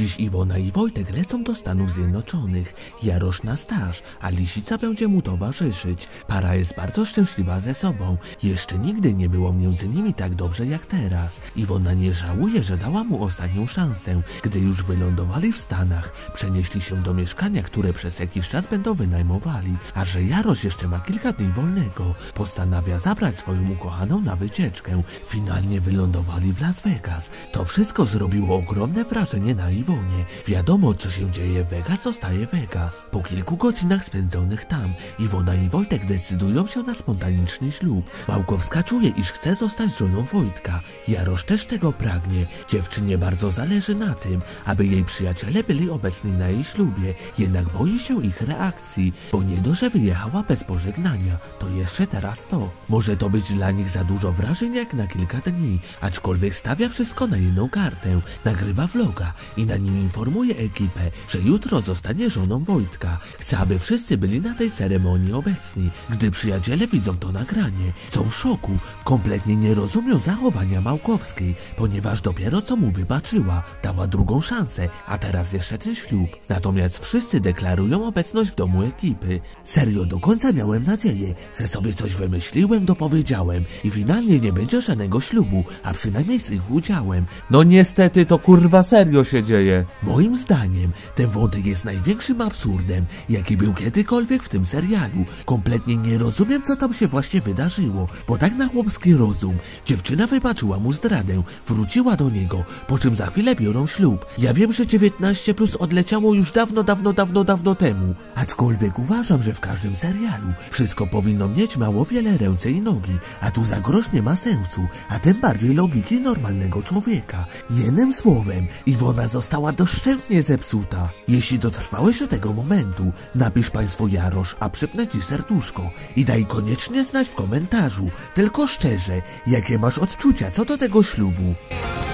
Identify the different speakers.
Speaker 1: Dziś Iwona i Wojtek lecą do Stanów Zjednoczonych. Jarosz na staż, a Lisica będzie mu towarzyszyć. Para jest bardzo szczęśliwa ze sobą. Jeszcze nigdy nie było między nimi tak dobrze jak teraz. Iwona nie żałuje, że dała mu ostatnią szansę. Gdy już wylądowali w Stanach, przenieśli się do mieszkania, które przez jakiś czas będą wynajmowali. A że Jarosz jeszcze ma kilka dni wolnego, postanawia zabrać swoją ukochaną na wycieczkę. Finalnie wylądowali w Las Vegas. To wszystko zrobiło ogromne wrażenie na Iwonie. Wiadomo, co się dzieje w Vegas, zostaje Vegas. Po kilku godzinach spędzonych tam, Iwona i Wojtek decydują się na spontaniczny ślub. Małkowska czuje, iż chce zostać żoną Wojtka. Jarosz też tego pragnie. Dziewczynie bardzo zależy na tym, aby jej przyjaciele byli obecni na jej ślubie. Jednak boi się ich reakcji, bo nie dość, że wyjechała bez pożegnania, to jeszcze teraz to. Może to być dla nich za dużo wrażeń jak na kilka dni, aczkolwiek stawia wszystko na jedną kartę. Nagrywa vloga i na nim informuje ekipę, że jutro zostanie żoną Wojtka. Chce, aby wszyscy byli na tej ceremonii obecni. Gdy przyjaciele widzą to nagranie, są w szoku. Kompletnie nie rozumią zachowania Małkowskiej, ponieważ dopiero co mu wybaczyła, dała drugą szansę, a teraz jeszcze ten ślub. Natomiast wszyscy deklarują obecność w domu ekipy. Serio, do końca miałem nadzieję, że sobie coś wymyśliłem, dopowiedziałem i finalnie nie będzie żadnego ślubu, a przynajmniej z ich udziałem.
Speaker 2: No niestety to kurwa serio się dzieje.
Speaker 1: Moim zdaniem ten wątek jest największym absurdem, jaki był kiedykolwiek w tym serialu. Kompletnie nie rozumiem, co tam się właśnie wydarzyło, bo tak na chłopski rozum dziewczyna wybaczyła mu zdradę, wróciła do niego, po czym za chwilę biorą ślub. Ja wiem, że 19+ odleciało już dawno temu, aczkolwiek uważam, że w każdym serialu wszystko powinno mieć mało wiele ręce i nogi, a tu za grosz nie ma sensu, a tym bardziej logiki normalnego człowieka. Jednym słowem, Iwona została doszczętnie zepsuta. Jeśli dotrwałeś do tego momentu, napisz państwo Jarosz, a przypnę ci serduszko i daj koniecznie znać w komentarzu, tylko szczerze, jakie masz odczucia co do tego ślubu.